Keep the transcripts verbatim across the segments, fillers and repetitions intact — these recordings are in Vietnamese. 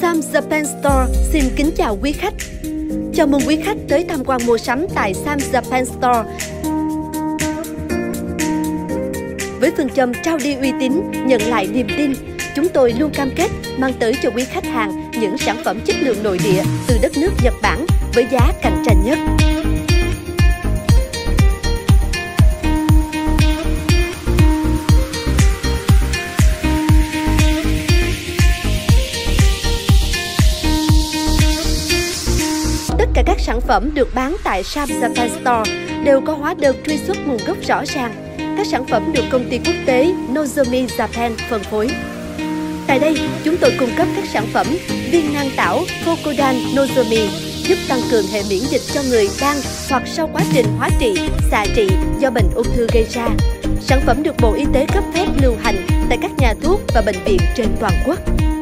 Sam Japan Store xin kính chào quý khách. Chào mừng quý khách tới tham quan mua sắm tại Sam Japan Store. Với phương châm trao đi uy tín, nhận lại niềm tin, chúng tôi luôn cam kết mang tới cho quý khách hàng những sản phẩm chất lượng nội địa từ đất nước Nhật Bản với giá cạnh tranh nhất. Tất cả các sản phẩm được bán tại Sam Japan Store đều có hóa đơn truy xuất nguồn gốc rõ ràng. Các sản phẩm được công ty quốc tế Nozomi Japan phân phối. Tại đây, chúng tôi cung cấp các sản phẩm viên nang tảo Fokodan Nozomi giúp tăng cường hệ miễn dịch cho người đang hoặc sau quá trình hóa trị, xạ trị do bệnh ung thư gây ra. Sản phẩm được Bộ Y tế cấp phép lưu hành tại các nhà thuốc và bệnh viện trên toàn quốc.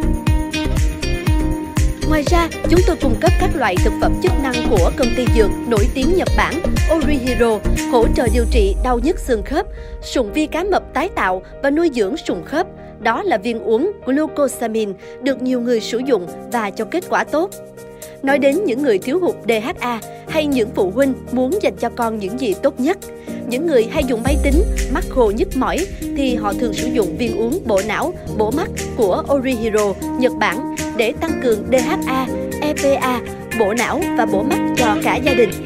Ngoài ra, chúng tôi cung cấp các loại thực phẩm chức năng của công ty dược nổi tiếng Nhật Bản Orihiro hỗ trợ điều trị đau nhức xương khớp, sụn vi cá mập tái tạo và nuôi dưỡng sụn khớp. Đó là viên uống glucosamine được nhiều người sử dụng và cho kết quả tốt. Nói đến những người thiếu hụt đê hát a hay những phụ huynh muốn dành cho con những gì tốt nhất, những người hay dùng máy tính, mắt khô nhức mỏi thì họ thường sử dụng viên uống bổ não, bổ mắt của Orihiro, Nhật Bản để tăng cường đê hát a, e pê a, bổ não và bổ mắt cho cả gia đình.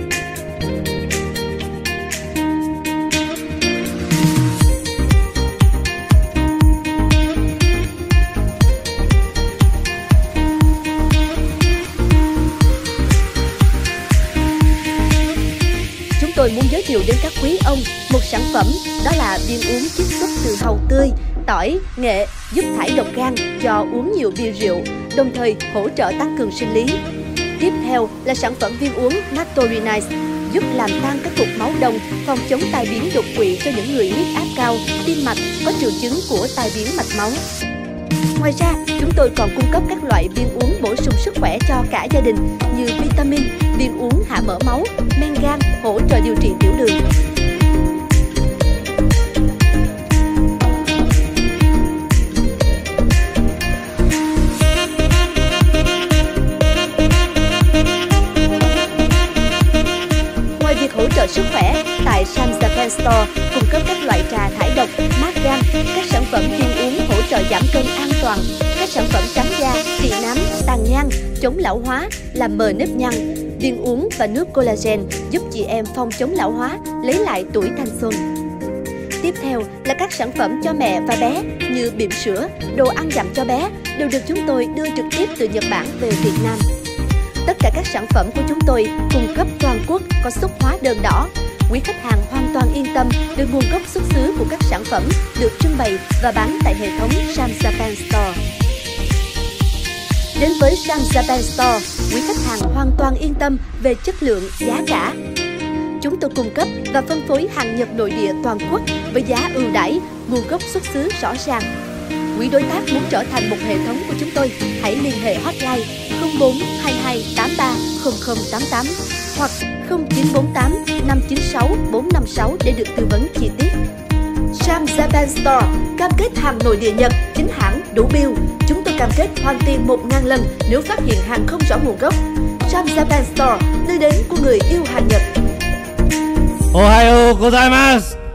Tôi muốn giới thiệu đến các quý ông một sản phẩm, đó là viên uống chiết xuất từ hàu tươi, tỏi, nghệ giúp thải độc gan do uống nhiều bia rượu, đồng thời hỗ trợ tăng cường sinh lý. Tiếp theo là sản phẩm viên uống Natorinize giúp làm tan các cục máu đông, phòng chống tai biến đột quỵ cho những người huyết áp cao, tim mạch có triệu chứng của tai biến mạch máu. Ngoài ra, chúng tôi còn cung cấp các loại viên uống bổ sung sức khỏe cho cả gia đình như vitamin, viên uống hạ mỡ máu, men gan, hỗ trợ điều trị tiểu đường. Ngoài việc hỗ trợ sức khỏe, tại Sam Japan Store cung cấp các loại trà thải độc, mát gan, các sản phẩm viên uống hỗ trợ giảm cân an toàn, các sản phẩm trắng da, trị nám, tàn nhang, chống lão hóa, làm mờ nếp nhăn, viên uống và nước collagen giúp chị em phòng chống lão hóa, lấy lại tuổi thanh xuân. Tiếp theo là các sản phẩm cho mẹ và bé như bỉm sữa, đồ ăn dặm cho bé đều được chúng tôi đưa trực tiếp từ Nhật Bản về Việt Nam. Tất cả các sản phẩm của chúng tôi cung cấp toàn quốc có xuất hóa đơn đỏ. Quý khách hàng hoàn toàn yên tâm về nguồn gốc xuất xứ của các sản phẩm được trưng bày và bán tại hệ thống Sam Japan Store. Đến với Sam Japan Store, quý khách hàng hoàn toàn yên tâm về chất lượng, giá cả. Chúng tôi cung cấp và phân phối hàng nhập nội địa toàn quốc với giá ưu đãi, nguồn gốc xuất xứ rõ ràng. Quý đối tác muốn trở thành một hệ thống của chúng tôi, hãy liên hệ hotline không bốn hai hai tám ba không không tám tám hoặc không chín bốn tám năm chín sáu bốn năm sáu để được tư vấn chi tiết. Sam Japan Store cam kết hàng nội địa Nhật, chính hãng, đủ bill. Chúng tôi cam kết hoàn tiền một nghìn lần nếu phát hiện hàng không rõ nguồn gốc. Sam Japan Store, nơi đến của người yêu hàng Nhật. Ohayou gozaimasu.